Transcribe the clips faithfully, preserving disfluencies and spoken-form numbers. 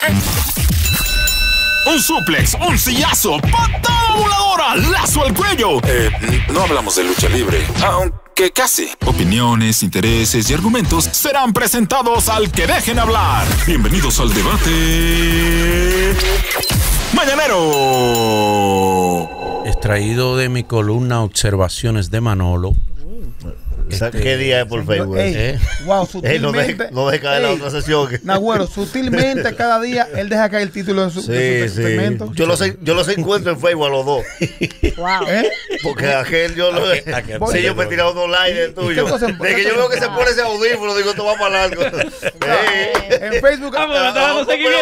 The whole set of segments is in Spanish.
Un suplex, un sillazo, patada voladora, lazo al cuello. Eh, no hablamos de lucha libre, aunque casi. Opiniones, intereses y argumentos serán presentados al que dejen hablar. Bienvenidos al debate mañanero. Extraído de mi columna Observaciones de Manolo. Este, ¿Qué día es por Facebook? Ey, ¿Eh? Wow, sutilmente. Ey, no deje, no deje caer la otra sesión. Nagüero, sutilmente cada día él deja caer el título de su, sí, de su sí. segmento. Yo los, yo los encuentro en Facebook a los dos. Wow. ¿Eh? Porque aquel yo lo. ¿A qué, a qué, sí, yo me he tirado dos likes del tuyo. De que yo veo que se pone ese audífono, digo, esto va para largo. En Facebook. Vamos, me está dando seguimiento.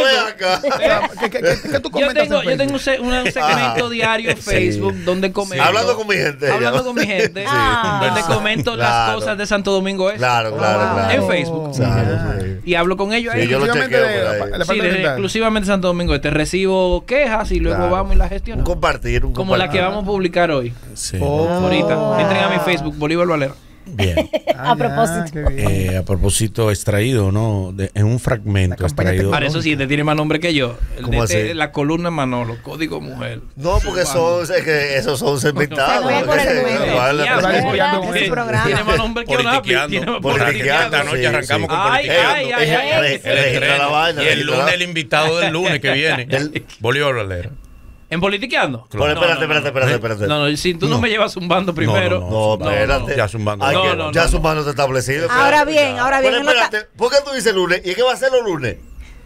¿Qué, qué, qué, qué tú Yo tengo, en yo tengo un, se, un segmento ah, diario en Facebook sí. donde comento. Hablando con mi gente. Hablando ella. con mi gente. Sí. Ah, donde comento claro. las cosas de Santo Domingo Este. Claro, claro, Ah, claro. En Facebook. Claro, sí. Y hablo con ellos ahí. Sí, yo lo Exclusivamente chequeo de por la- ahí. la Sí, parte de- mental. exclusivamente Santo Domingo Este. Recibo quejas y luego Claro. vamos y las Un gestionamos. compartir, un Como la compartir. que vamos a publicar hoy. Sí. Oh. Ahorita. Entren a mi Facebook, Bolívar Valera. Bien. Ah, A propósito. ya, qué bien. Eh, a propósito, extraído, ¿no? De, en un fragmento La campaña extraído. Para eso sí, te tiene más nombre que yo. El ¿Cómo de- de- así? la columna Manolo, Código Mujer. No, porque son, es que esos son segmentados. Se fue por el medio. Vale, Ya, pues, Vale, ¿verdad? apoyando Ese mujeres. programa. Tiene más nombre que Onapi. Politiqueando. Tiene más Politiqueando, Esta noche sí, arrancamos sí. con Ay, politiqueando. ay, ay, Ella- ay. ella- El ella- ella- estreno. la vaina, Y el la- lunes el invitado del lunes que viene. El- Bolívar Valera. ¿En Politiqueando? Pero espérate, No, no, espérate, espérate, espérate. No, no, si tú no, No. me llevas zumbando primero. No, No, espérate. Ya zumbando. Hay No, que- no, ya no, zumbando está establecido. Ahora espérate, bien, ya. ahora bien, Pero él no está- espérate, ¿por qué tú dices lunes? ¿Y qué va a hacer los lunes?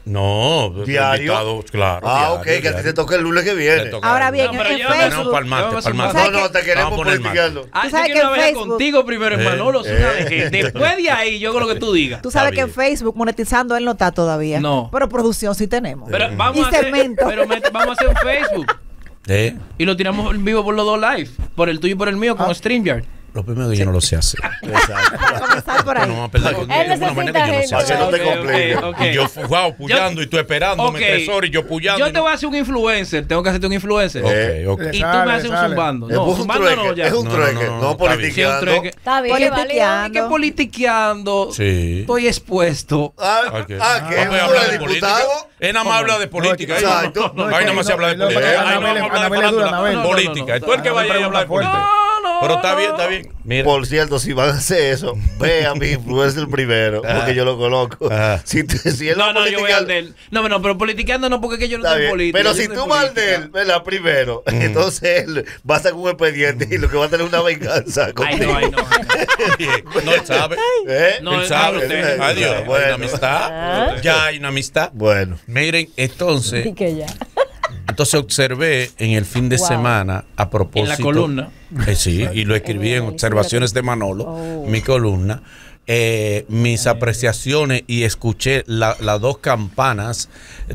No, ¿Diario? invitado, claro. Ah, diario, ok, que a ti diario. te toca el lunes que viene. Te toca Ahora el bien, No, pero en yo- Facebook. Tenemos para el martes, Vamos a para el martes. No, ¿Sabes no, te queremos Vamos a poner el politiqueando. Ah, Tú yo sabes quiero que en hablar Facebook- contigo primero, Eh, Manolo. eh, ¿sabes qué? Después de ahí, yo con lo que tú digas. Tú sabes Está que en bien. Facebook monetizando él no está todavía. No. Pero producción sí tenemos. Pero vamos Y a hacer, segmento. pero me- vamos a hacer un Facebook. Eh, Y lo tiramos en vivo por los dos live. Por el tuyo y por el mío con StreamYard. Lo primero que yo no lo sé hacer. Exacto. Para comenzar por ahí. No vamos a perder con Él de una manera que yo no sé necesita Para que hacer. no te Ok, compliques. ok, ok. Y yo wow, puyando y tú esperándome Ok. tres horas y yo puyando. Yo y te no- voy a hacer un influencer. Tengo que hacerte un influencer. Eh, Ok, ok. Y tú Sale, me haces un sale. zumbando. Es No, un zumbando no, trueque, ya. es un No, no, trueque, no, no, no está bien. Sí, un politiqueando. trueque. Está bien, Politiqueando. Es que politiqueando. Sí. Estoy expuesto. Ah, Ok. ah, que Vamos a es hablar un de política. diputado. Él nada más habla de política. No, Ahí exacto. no- ahí nada más se habla de No, no, política. no, Ahí no Anabel- vamos a hablar de Anabel es dura, farándula. Anabel. Política. No, no, Tú el que no, vaya a no, hablar de no, no, política. no, Pero está no. bien, está bien. Mira. Por cierto, si van a hacer eso, ve a mi influencer primero, porque yo lo conozco. Ajá. Si, tú- si él No, no, yo voy al politiqueando- de él. No, no, pero politiqueando no, porque es que yo no Está soy bien. político. Pero yo si soy tú vas al de política. él, ¿verdad? Primero, entonces él va a sacar un expediente y lo que va a tener es una venganza. Ay, contigo. no, ay, no. Bien. No, él sabe. ¿Eh? No, Él él sabe. usted. Adiós. Hay Bueno. una amistad. Ya hay una amistad. Bueno. Miren, entonces, Y que ya. entonces observé en el fin de Wow. semana a propósito. En la columna. Eh, sí, y lo escribí en Ay, Observaciones fíjate. de Manolo, Oh. mi columna. eh, mis apreciaciones y escuché la- las dos campanas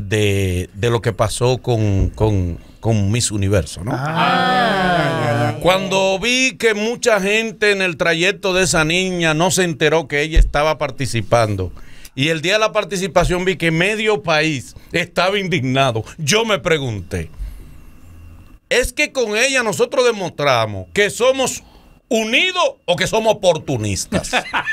de, de lo que pasó con, con, con Miss Universo, ¿no? Ah, Cuando vi que mucha gente en el trayecto de esa niña no se enteró que ella estaba participando. Y el día de la participación vi que medio país estaba indignado. Yo me pregunté, ¿es que con ella nosotros demostramos que somos unidos o que somos oportunistas?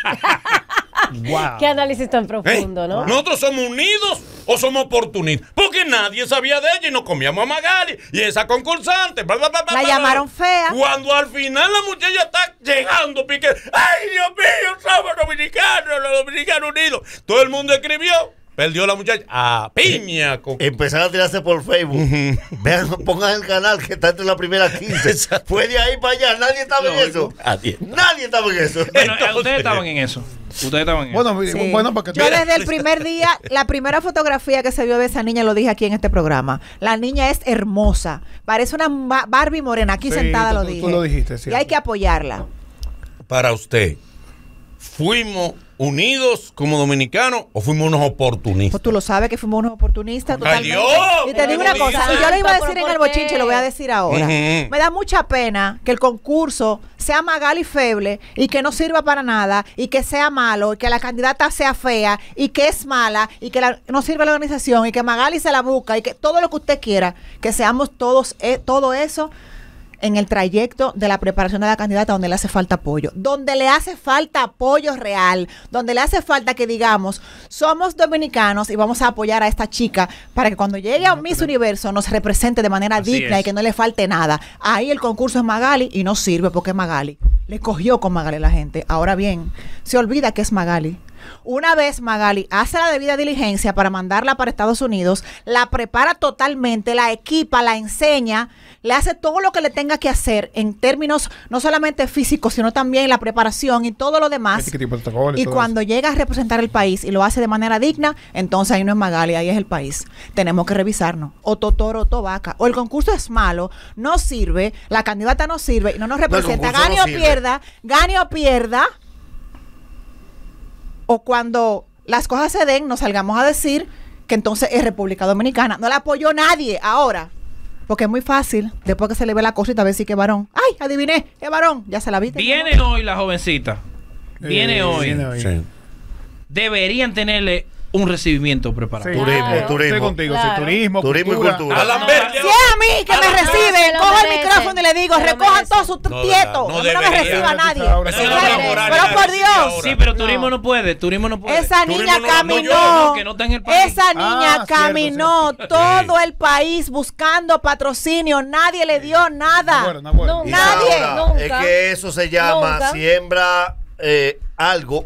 Wow. Qué análisis tan profundo, ¿Eh? ¿no? ¿Nosotros somos unidos o somos oportunistas? Porque nadie sabía de ella y nos comíamos a Magali y esa concursante. Bla, bla, bla, bla, La bla, llamaron bla. fea. Cuando al final la muchacha está llegando, pique, ¡ay, Dios mío, somos dominicanos, los dominicanos unidos! Todo el mundo escribió. Perdió la muchacha a piña. Con... Empezaron a tirarse por Facebook. Vean, pongan el canal que está entre la primera quince. Exacto. Fue de ahí para allá. Nadie estaba en eso. Nadie. Nadie estaba en eso. Bueno, Entonces- ustedes estaban en eso. Ustedes estaban en Bueno, Sí. bueno, porque Yo desde el primer día, la primera fotografía que se vio de esa niña, lo dije aquí en este programa. La niña es hermosa. Parece una ma- Barbie morena. Aquí Sí, sentada tú- lo tú- dije. tú lo dijiste, Y cierto. hay que apoyarla. Para usted, ¿fuimos unidos como dominicanos o fuimos unos oportunistas? Pues tú lo sabes que fuimos unos oportunistas. ¡Ay, totalmente. Dios! Y te digo una ¿Cómo cosa, dices? y yo lo iba a decir ¿Pero en el por bochinche, qué? lo voy a decir ahora. Ujú. Me da mucha pena que el concurso sea Magali Feble y que no sirva para nada y que sea malo y que la candidata sea fea y que es mala y que la- no sirve la organización y que Magali se la busca y que todo lo que usted quiera, que seamos todos, eh, todo eso. en el trayecto de la preparación de la candidata donde le hace falta apoyo, donde le hace falta apoyo real, donde le hace falta que digamos, somos dominicanos y vamos a apoyar a esta chica para que cuando llegue a Miss Universo nos represente de manera Así digna es. y que no le falte nada. Ahí el concurso es Magali y no sirve porque es Magali. Le cogió con Magali la gente. Ahora bien, se olvida que es Magali. Una vez Magali hace la debida diligencia para mandarla para Estados Unidos, la prepara totalmente, la equipa, la enseña, le hace todo lo que le tenga que hacer en términos no solamente físicos, sino también la preparación y todo lo demás. Etiqueta y protocolo y Y todo cuando llega a representar el país y lo hace de manera digna, entonces ahí no es Magali, ahí es el país. Tenemos que revisarnos. O Totoro o Tobaca. O el concurso es malo, no sirve, la candidata no sirve y no nos representa. concurso Gane no o sirve. pierda, gane o pierda. O cuando las cosas se den, nos salgamos a decir que entonces es República Dominicana. No la apoyó nadie ahora. Porque es muy fácil, después que se le ve la cosita, a ver si que es varón. ¡Ay, adiviné! Es varón. Ya se la viste. Viene hoy la jovencita. Viene Eh, hoy. viene hoy. Sí. Deberían tenerle un recibimiento preparado. Sí. Turismo, Claro. turismo. Estoy contigo, sí, Claro. turismo, Turismo y cultura. A Lambert, Si es a mí que me Alan- recibe, se lo cojo el merece. micrófono y le digo, Se lo recojan merece. todos sus No, tietos. no No, me debería. reciba a nadie. Ahora Eso sí. no es Pero laboral, pero ya por decía Dios. ahora. Sí, pero No. turismo no puede, turismo no puede. Esa Turismo niña no lo apoyó, caminó, porque no está en el país. esa niña Ah, cierto, caminó cierto. todo el país buscando patrocinio, nadie le dio No, nada. bueno, no, bueno. No. Nadie. Isaura, Nunca. es que eso se llama Nunca. siembra eh, algo.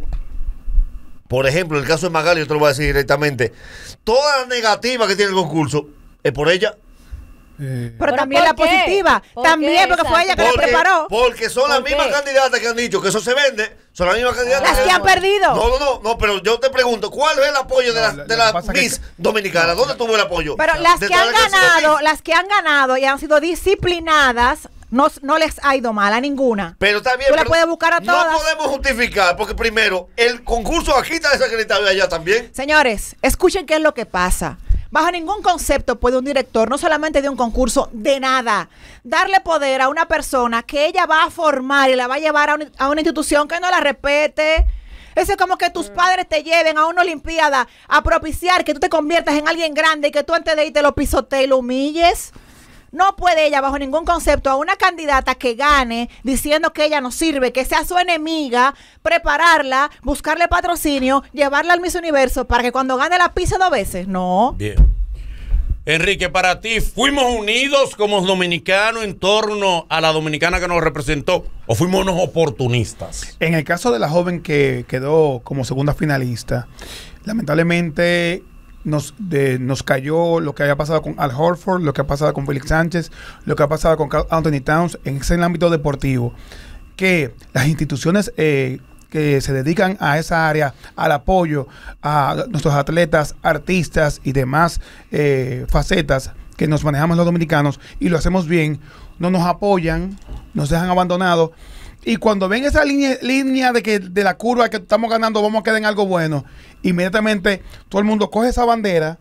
Por ejemplo, en el caso de Magali, yo te lo voy a decir directamente. Toda la negativa que tiene el concurso es por ella. Eh, Pero ¿Pero también por la qué? positiva, ¿Por también qué? porque fue ella que la Porque, preparó. porque son las ¿Por mismas qué? candidatas que han dicho que eso se vende. Son las mismas candidatas. Las que han No, perdido. No, no, no, no, pero yo te pregunto, ¿cuál es el apoyo de No, la, lo- de lo la que pasa es que- Miss Dominicana? ¿Dónde tuvo el apoyo? Pero las De que todas han las que han sido ganado, Miss. las que han ganado y han sido disciplinadas, no, no les ha ido mal a ninguna. Pero está bien. Tú la pero puedes buscar a todas. No podemos justificar, porque primero, el concurso aquí está desacreditado y allá también. Señores, escuchen qué es lo que pasa. Bajo ningún concepto puede un director, no solamente de un concurso, de nada, darle poder a una persona que ella va a formar y la va a llevar a una, a una institución que no la respete. Eso es como que tus padres te lleven a una olimpiada a propiciar que tú te conviertas en alguien grande y que tú antes de irte lo pisotees y lo humilles. No puede ella, bajo ningún concepto, a una candidata que gane diciendo que ella no sirve, que sea su enemiga, prepararla, buscarle patrocinio, llevarla al Miss Universo para que cuando gane la pise dos veces. No. Bien. Enrique, para ti, ¿fuimos unidos como dominicanos en torno a la dominicana que nos representó o fuimos unos oportunistas? En el caso de la joven que quedó como segunda finalista, lamentablemente nos, de- nos cayó lo que había pasado con Al Horford, lo que ha pasado con Félix Sánchez, lo que ha pasado con Karl Anthony Towns en ese ámbito deportivo, que las instituciones eh, que se dedican a esa área, al apoyo a nuestros atletas, artistas y demás eh, facetas que nos manejamos los dominicanos y lo hacemos bien, no nos apoyan, nos dejan abandonados. Y cuando ven esa línea, línea de que de la curva que estamos ganando, vamos a quedar en algo bueno, inmediatamente todo el mundo coge esa bandera,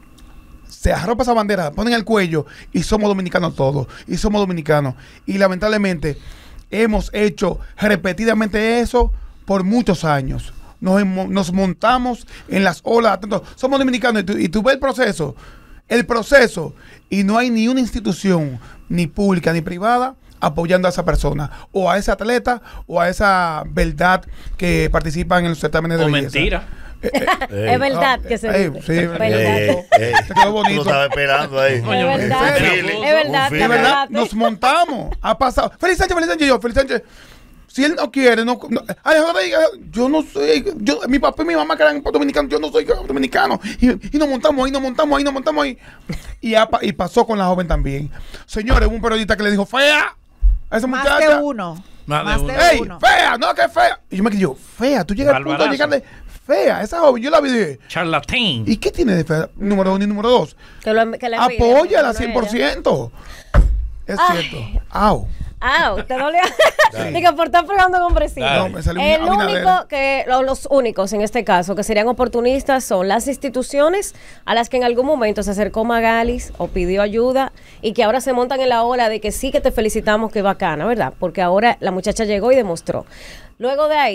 se arropa esa bandera, ponen el cuello y somos dominicanos todos. Y somos dominicanos. Y lamentablemente hemos hecho repetidamente eso por muchos años. Nos, hemo- nos montamos en las olas. atento, Somos dominicanos y tú, y tú ves el proceso, el proceso, y no hay ni una institución, ni pública ni privada, apoyando a esa persona, o a ese atleta, o a esa verdad que participan en los certámenes de O belleza. mentira. Eh, eh, Ey. Es verdad ah, que se eh, dice. sí, Es verdad. verdad. Ey, ey, Te quedó Tú bonito. lo estabas esperando ahí. Coño, Es verdad. ¿en serio? Es verdad, Un es De verdad, verdad. nos montamos. Ha pasado. Feliz Sánchez, Feliz Sánchez, yo, Feliz Sánchez. Si él no quiere, no. no Alejandro diga, yo no soy. Yo, mi papá y mi mamá que eran dominicanos, yo no soy dominicano. Y, y nos montamos ahí, nos montamos ahí, nos montamos ahí. Y, ha pa- y pasó con la joven también. Señores, hubo un periodista que le dijo, fea, a esa Más muchacha. de uno. Más de Más uno. de ¡Ey, uno. fea! No, que fea. Y yo me quedé, yo, fea, tú llegas al punto de Barbarazo. llegarle fea. Esa joven, yo la vi y dije, Charlatán. ¿y qué tiene de fea? Número uno y número dos. Que lo, que la envidia, Apóyala no cien por ella. ciento. Es Ay. cierto. Au. Ah, ¿te dolió? Digo, por estar pegando con presión. Dale. No, me salió un El Abinader. único que, lo- los únicos en este caso que serían oportunistas son las instituciones a las que en algún momento se acercó Magalis o pidió ayuda y que ahora se montan en la ola de que sí que te felicitamos, que bacana, ¿verdad? Porque ahora la muchacha llegó y demostró. Luego de ahí,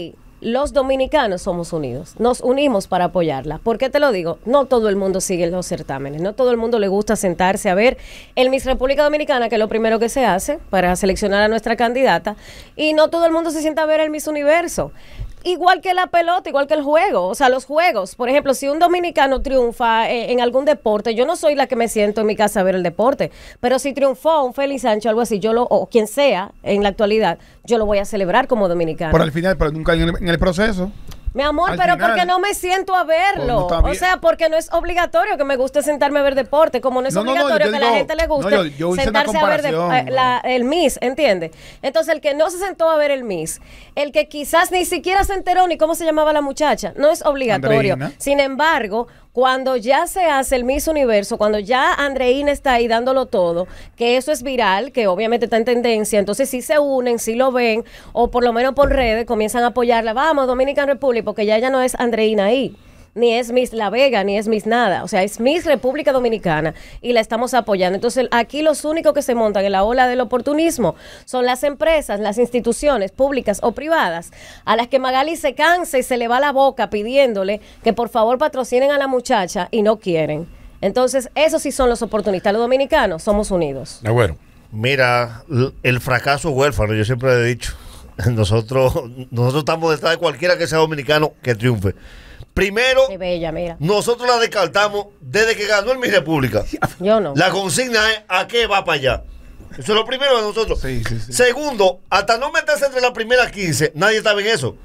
los dominicanos somos unidos, nos unimos para apoyarla. ¿Por qué te lo digo? No todo el mundo sigue los certámenes, no todo el mundo le gusta sentarse a ver el Miss República Dominicana, que es lo primero que se hace para seleccionar a nuestra candidata, y no todo el mundo se sienta a ver el Miss Universo. Igual que la pelota, igual que el juego, o sea, los juegos. Por ejemplo, si un dominicano triunfa eh, en algún deporte, yo no soy la que me siento en mi casa a ver el deporte, pero si triunfó un Félix Sánchez o algo así, yo lo, o quien sea en la actualidad, yo lo voy a celebrar como dominicano. Por al final, pero nunca en el, en el proceso. Mi amor, Al pero final, porque no me siento a verlo. pues no o sea, porque no es obligatorio que me guste sentarme a ver deporte, como no es No, no, no, obligatorio yo que digo- a la gente le guste no, yo- yo hice una sentarse a ver de- comparación, eh, la- el Miss, ¿entiendes? Entonces, el que no se sentó a ver el Miss, el que quizás ni siquiera se enteró ni cómo se llamaba la muchacha, no es obligatorio. Andreina. Sin embargo, cuando ya se hace el Miss Universo, cuando ya Andreina está ahí dándolo todo, que eso es viral, que obviamente está en tendencia, entonces sí se unen, sí lo ven, o por lo menos por redes comienzan a apoyarla. Vamos, Dominican Republic, porque ya ella no es Andreina ahí, ni es Miss La Vega, ni es Miss nada, o sea, es Miss República Dominicana y la estamos apoyando. Entonces, aquí los únicos que se montan en la ola del oportunismo son las empresas, las instituciones públicas o privadas, a las que Magali se cansa y se le va la boca pidiéndole que por favor patrocinen a la muchacha y no quieren. Entonces, esos sí son los oportunistas. Los dominicanos somos unidos. Bueno. Mira, l- el fracaso huérfano, yo siempre he dicho, nosotros, nosotros estamos detrás de cualquiera que sea dominicano que triunfe. Primero, Qué bella, mira. nosotros la descartamos desde que ganó el Mi República. Yo no. La consigna es a qué va para allá. Eso es lo primero de nosotros. Sí, sí, sí. Segundo, hasta no meterse entre las primeras quince, nadie estaba en eso.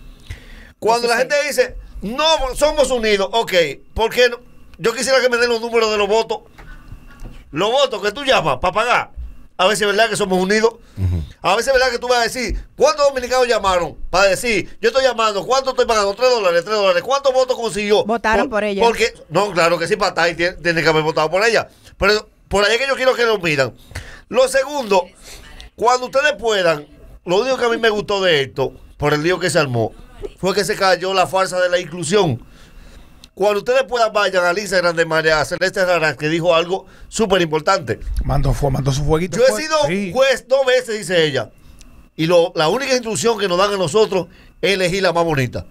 Cuando Eso la sí. gente dice, no, somos unidos, ok, ¿por qué no? Yo quisiera que me den los números de los votos. Los votos que tú llamas para pagar. A veces es verdad que somos unidos. A veces es verdad que tú vas a decir, ¿cuántos dominicanos llamaron? Para decir, yo estoy llamando, ¿cuánto estoy pagando? Tres dólares, tres dólares. ¿Cuántos votos consiguió? Votaron por ella. Porque, no, claro que sí, para estar ahí tiene, tiene que haber votado por ella. Pero por ahí es que yo quiero que lo miran. Lo segundo, cuando ustedes puedan, lo único que a mí me gustó de esto, por el lío que se armó, fue que se cayó la farsa de la inclusión. Cuando ustedes puedan, vayan al Instagram de María Celeste Rara, que dijo algo súper importante. Mandó, fue, mandó su fueguito. Yo he fue- sido sí. juez dos veces, dice ella. Y lo, la única instrucción que nos dan a nosotros es elegir la más bonita.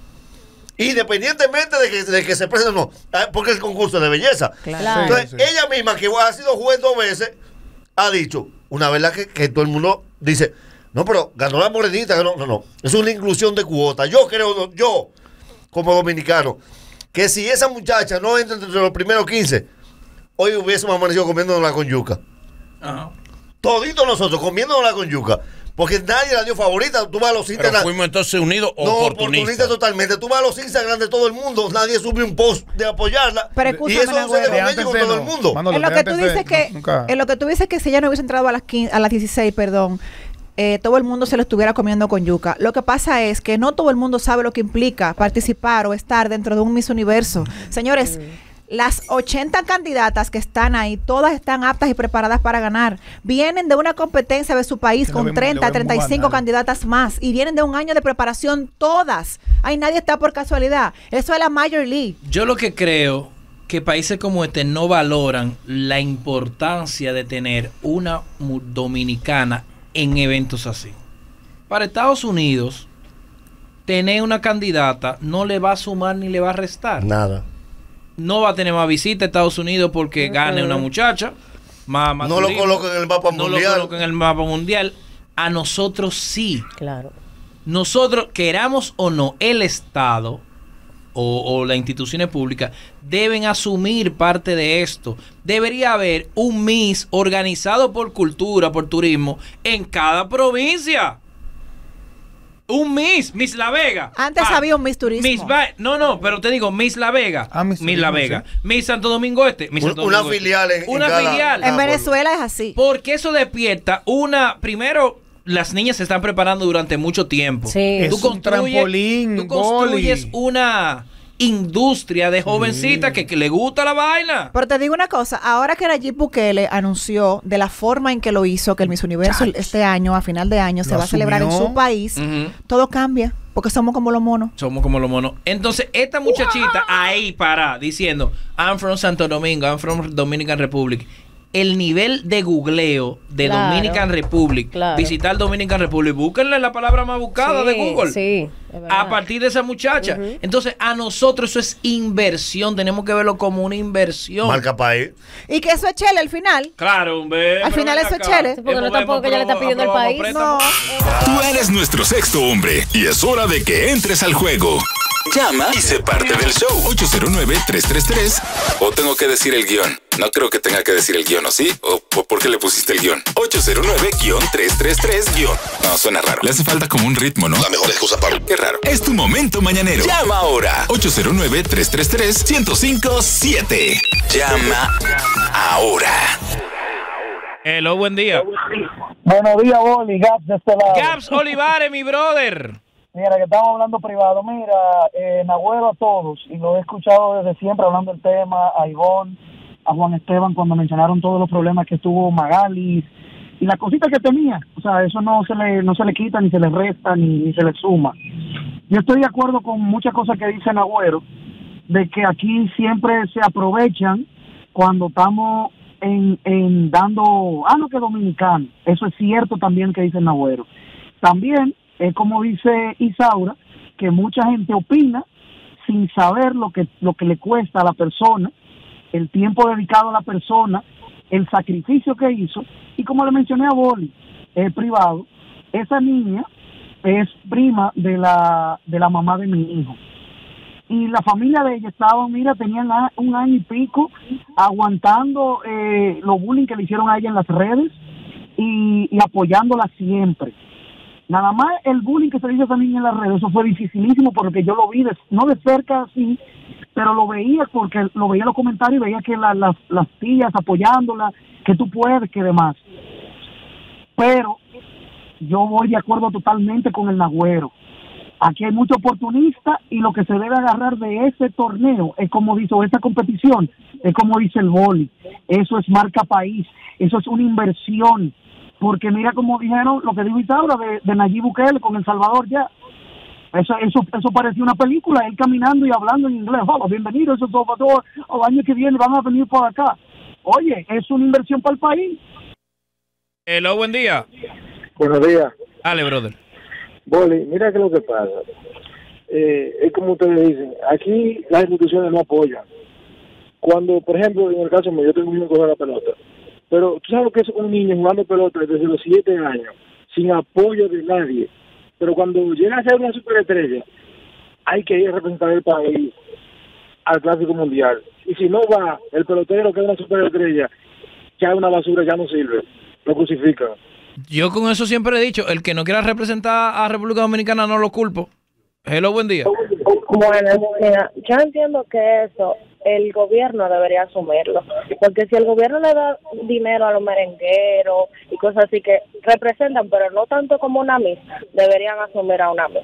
Independientemente de que, de que se presente o no. Ah, porque es el concurso de belleza. Claro. Entonces, Sí, sí. ella misma, que ha sido juez dos veces, ha dicho, una verdad que, que todo el mundo dice, no, pero ganó la morenita. Ganó. No, no. Es una inclusión de cuota. Yo creo, yo, como dominicano, que si esa muchacha no entra entre los primeros quince, hoy hubiésemos amanecido comiéndonos con yuca. Ajá. Toditos nosotros comiéndonos con yuca. Porque nadie la dio favorita. Tú vas a los Pero Instagram. fuimos entonces unidos No, oportunistas. oportunista totalmente. Tú vas a los Instagram de todo el mundo. Nadie sube un post de apoyarla. Pero y escúchame, eso sucede Nagüero. con De ellos y con antes todo no. el mundo. Manolo, En lo de que tú antes de- dices que, no, nunca- en lo que tú dices que si ella no hubiese entrado a las quince, a las dieciséis, perdón, eh, todo el mundo se lo estuviera comiendo con yuca. Lo que pasa es que no todo el mundo sabe lo que implica participar o estar dentro de un Miss Universo. Señores, las ochenta candidatas que están ahí, todas están aptas y preparadas para ganar. Vienen de una competencia de su país Que lo con vemos- lo treinta, vemos treinta y cinco banal. candidatas más y vienen de un año de preparación todas. Ahí nadie está por casualidad. Eso es la Major League. Yo lo que creo que países como este no valoran la importancia de tener una mu- dominicana en eventos así. Para Estados Unidos, tener una candidata no le va a sumar ni le va a restar. Nada. No va a tener más visita a Estados Unidos porque gane una muchacha. Más, más No lo turismo. colocan en el mapa No mundial. lo colocan en el mapa mundial. A nosotros sí. Claro. Nosotros, queramos o no, el Estado o, o las instituciones públicas deben asumir parte de esto. Debería haber un Miss organizado por cultura, por turismo, en cada provincia. Un Miss, Miss La Vega. Antes Ah, había un Miss Turismo. Miss Va- no, no, pero te digo, Miss La Vega. Ah, Miss Miss La Turismo, Vega. sí. Miss Santo Domingo Este. Miss Un- Santo una Domingo Este. filial en- en Una cada- filial. En Ah, Venezuela es así. Porque eso despierta una. Primero, las niñas se están preparando durante mucho tiempo. Sí. Es un trampolín, Tú construyes boli. una industria de jovencitas que, que le gusta la vaina. Pero te digo una cosa, ahora que Nayib Bukele anunció de la forma en que lo hizo, que el Miss Universo Chach. este año, a final de año, se Lo va a celebrar en asumió. su país, Ujú. todo cambia, porque somos como los monos. Somos como los monos. Entonces, esta muchachita ahí para diciendo, I'm from Santo Domingo, I'm from Dominican Republic. el nivel de googleo de Claro. Dominican Republic, Claro. visitar Dominican Republic, búsquenle la palabra más buscada Sí, de Google. sí, es verdad. A partir de esa muchacha. Ujú. Entonces, a nosotros eso es inversión. Tenemos que verlo como una inversión. Marca país. Y que eso es chele al final. Claro, hombre. Al pero final ven eso es acá. chele. Sí, porque no Hemos- tampoco hemos que ella le está aprobado- pidiendo al aprobamos país. préstamo. No. Tú eres nuestro sexto hombre y es hora de que entres al juego. Llama y sé parte del show. ocho cero nueve, tres tres tres. O tengo que decir el guión. No creo que tenga que decir el guión, ¿o sí? ¿O o por qué le pusiste el guión? ocho cero nueve, tres tres tres, No, suena raro. Le hace falta como un ritmo, ¿no? La mejor excusa para... Qué raro. Es tu momento mañanero. Llama ahora. ocho cero nueve, tres tres tres, cero cinco siete. Llama ahora. Hello, buen día. Buenos días, Boli, Gaps de este lado. Gaps Olivares, mi brother. Mira, que estamos hablando privado. Mira, eh, Nagüero a todos, y lo he escuchado desde siempre hablando del tema, a Ivonne, a Juan Esteban, cuando mencionaron todos los problemas que tuvo Magali y las cositas que tenía. O sea, eso no se le no se le quita, ni se le resta, ni, ni se le suma. Yo estoy de acuerdo con muchas cosas que dice Nagüero, de que aquí siempre se aprovechan cuando estamos en, en dando, ah, no, que dominicano. Eso es cierto también que dice Nagüero. También es como dice Isaura, que mucha gente opina sin saber lo que, lo que le cuesta a la persona, el tiempo dedicado a la persona, el sacrificio que hizo, y como le mencioné a Boli, eh, privado, esa niña es prima de la, de la mamá de mi hijo. Y la familia de ella estaba, mira, tenían a- un año y pico aguantando eh, los bullying que le hicieron a ella en las redes y, y apoyándola siempre. Nada más el bullying que se le hizo a esa niña en las redes, eso fue dificilísimo porque yo lo vi, de- no de cerca así, pero lo veía porque lo veía en los comentarios y veía que la- las, las tías apoyándola, que tú puedes, que demás. Pero yo voy de acuerdo totalmente con el Nagüero. Aquí hay mucho oportunista y lo que se debe agarrar de ese torneo es como dice, o esta competición, es como dice el boli. Eso es marca país, eso es una inversión. Porque mira como dijeron lo que dijo Isaura de, de Nayib Bukele con El Salvador ya. Eso, eso, eso parecía una película, él caminando y hablando en inglés. Oh, bienvenido, eso es Salvador, el año que viene van a venir por acá. Oye, es una inversión para el país. Hello, buen día. Buenos días. Dale, brother. Boli, mira que lo que pasa. Eh, es como ustedes dicen, aquí las instituciones no apoyan. Cuando, por ejemplo, en el caso mío, yo tengo un niño que juega la pelota. Pero tú sabes lo que es un niño jugando pelota desde los siete años, sin apoyo de nadie. Pero cuando llega a ser una superestrella, hay que ir a representar el país al Clásico Mundial. Y si no va, el pelotero que es una superestrella, ya es una basura, ya no sirve. Lo crucifican. Yo con eso siempre he dicho, el que no quiera representar a República Dominicana no lo culpo. Hello, buen día. Bueno, mira, yo entiendo que eso el gobierno debería asumirlo, porque si el gobierno le da dinero a los merengueros y cosas así que representan, pero no tanto como una Miss, deberían asumir a una Miss.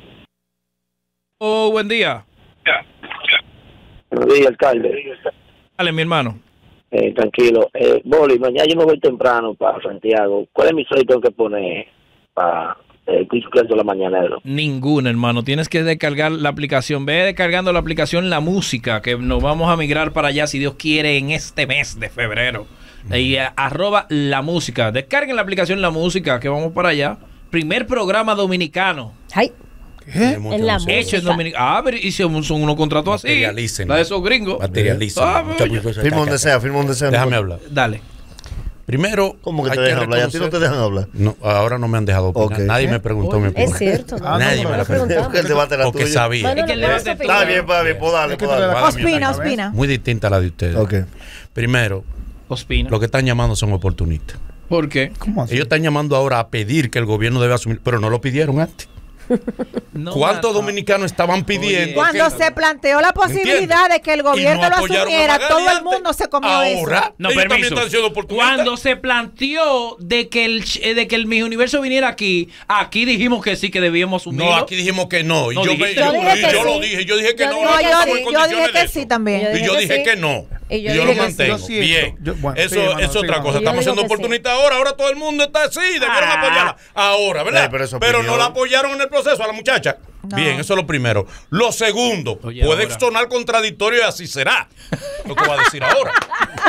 Oh, buen día. Buenos días, alcalde. Dale, mi hermano. Eh, tranquilo. Eh, Boli, mañana yo me voy temprano para Santiago. ¿Cuál es mi sueldo tengo que poner para el de la mañanera? Ninguna, hermano. Tienes que descargar la aplicación. Ve descargando la aplicación La Música, que nos vamos a migrar para allá, si Dios quiere, en este mes de febrero. Y a, arroba La Música. Descarguen la aplicación La Música, que vamos para allá. Primer programa dominicano. Ay. ¿Qué? En la Hecho en Dominicana. Ah, pero y si son unos contratos así. Materialicen. La de esos gringos. Materialicen. Ah, Muchachos, Firma donde sea, firma donde sea. Déjame hablar. Dale. Primero, ¿Cómo que hay te dejan hablar? ¿Y a ti no reconocer- te dejan hablar? No, ahora no me han dejado opinar. Ok. Nadie me preguntó mi opinión. Es cierto. Ah, Nadie no, me no, la preguntó. porque el debate era Porque tuyo. sabía. Bueno, Es que el no, debate pero es eso Está fue- bien, pues, bien, pues dale, pues dale. Ospina, ospina. Muy distinta a la de ustedes. Ok. Primero, Ospina. lo que están llamando son oportunistas. ¿Por qué? ¿Cómo así? Ellos están llamando ahora a pedir que el gobierno debe asumir, pero no lo pidieron antes. No, ¿Cuántos no. dominicanos estaban pidiendo? Cuando que- se planteó la posibilidad de que el gobierno Y no lo apoyaron a asumiera, Magali todo el antes. mundo se comió Ahora, eso. No, ellos también permiso. están siendo oportunistas. Cuando se planteó de que el ch- eh, de que el Miss Universo viniera aquí, aquí dijimos que sí, que debíamos asumirlo. No, aquí dijimos que no. Y No, yo, me- dijiste yo, tú. Yo dije que yo lo sí. dije. Yo dije que Yo no. dije No, no que yo, bajo sí. en yo condiciones dije de que eso. sí también. Yo Y yo que dije sí. que no. Y yo Y yo dije lo que sí. mantengo. Yo sí, Bien. yo- bueno, eso sí, hermano, es sí, otra hermano. cosa. Yo Estamos digo siendo que sí. oportunistas ahora. Ahora todo el mundo está así. Debieron Ah. apoyarla. Ahora, ¿verdad? Eh, pero es pero opinión. no la apoyaron en el proceso a la muchacha. No. Bien, eso es lo primero. Lo segundo, Oye, puede ahora. sonar contradictorio y así será. Lo que va a decir ahora.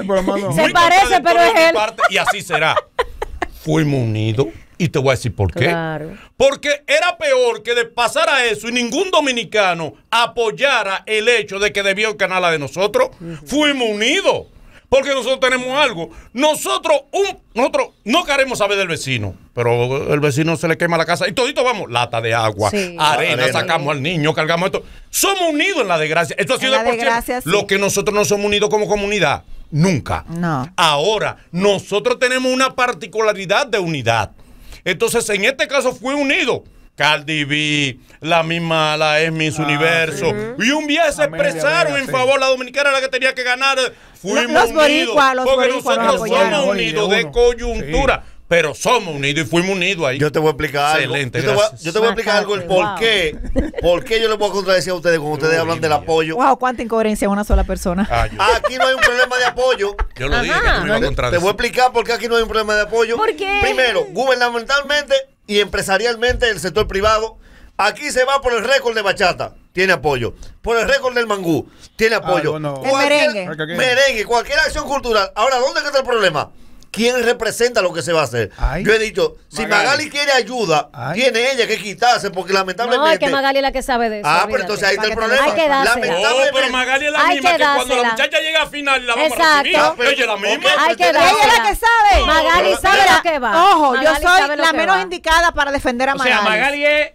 pero más no. Se Muy parece, contradictorio pero de es mi él. parte, y así será. Fuimos unidos. Y te voy a decir por qué. Claro. Porque era peor que de pasar a eso y ningún dominicano apoyara el hecho de que debía ganar la de nosotros. Uh-huh. Fuimos unidos. Porque nosotros tenemos algo. Nosotros, un, nosotros no queremos saber del vecino. Pero el vecino se le quema la casa. Y todito vamos, lata de agua, sí. arena, arena, sacamos al niño, cargamos esto. Somos unidos en la desgracia. Esto ha sido de por siempre. Sí. Lo que nosotros no somos unidos como comunidad. Nunca. No. Ahora, nosotros tenemos una particularidad de unidad. Entonces, en este caso fue unido Cardi B, la misma, la ex Miss ah, Universo, sí. y un día se Amelia, expresaron Amelia, en sí. favor, la dominicana era la que tenía que ganar. Fuimos los unidos. Boricua, los porque boricua, nosotros somos unidos de coyuntura. Sí. Pero somos unidos y fuimos unidos ahí. Yo te voy a explicar Excelente, algo. Yo te voy a, yo te voy a explicar algo, el por wow. qué. ¿Por qué yo les voy a contradecir a ustedes cuando ustedes Uy, hablan del apoyo? Wow, cuánta incoherencia en una sola persona. Ah, yo... Aquí no hay un problema de apoyo. Yo lo Ajá. dije que no me iba a contradecir. Te voy a explicar por qué aquí no hay un problema de apoyo. ¿Por qué? Primero, gubernamentalmente y empresarialmente el sector privado. Aquí se va por el récord de bachata, tiene apoyo. Por el récord del mangú, tiene apoyo. Ah, no, no. Cualquier, el merengue. Merengue, cualquier acción cultural. Ahora, ¿dónde está el problema? ¿Quién representa lo que se va a hacer? Ay, yo he dicho, si Magali, Magali quiere ayuda, Ay. tiene ella que quitarse, porque lamentablemente... No, es que Magali es la que sabe de eso. Ah, pero entonces ahí está el problema. Hay que lamentablemente... Oh, pero Magali es la Hay misma que, que cuando la muchacha llega a final la vamos Exacto. a recibir. Ah, ella es la misma. Okay, hay que ella es la que sabe. No, Magali pero, sabe mira, lo que va. Ojo, Magali yo soy la menos va. indicada para defender a Magali. O sea, Magali es...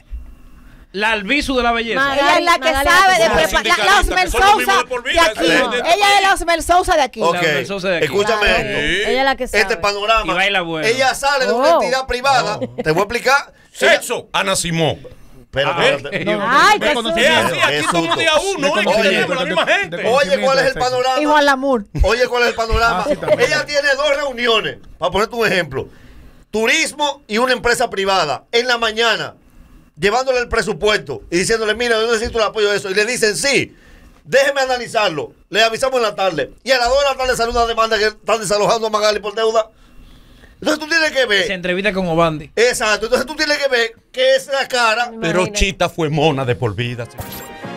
La albizu de la belleza. Magali, ella es la que Magali sabe de preparar. la, la Osmel Sousa de aquí. Ella es la Osmel Sousa de aquí. Ok, de aquí. escúchame claro. esto. Sí. Ella es la que sabe. Este panorama. Y baila bueno. Ella sale de oh. una entidad privada. Oh. Te voy a explicar. Sexo, Ana Simón. Pero, ah, espérate. No, Ay, es así, aquí somos día uno, no es la misma gente. Oye, ¿cuál es el panorama? Y Juan Lamour. Oye, ¿cuál es el panorama? Ah, sí, ella tiene dos reuniones. Para ponerte un ejemplo. Turismo y una empresa privada. En la mañana, llevándole el presupuesto y diciéndole, mira, yo necesito el apoyo de eso. Y le dicen, sí, déjeme analizarlo. Le avisamos en la tarde. Y a las dos de la tarde sale una demanda que están desalojando a Magali por deuda. Entonces tú tienes que ver. Se entrevista con Obandi. Exacto. Entonces tú tienes que ver que esa cara. Pero Chita fue mona de por vida.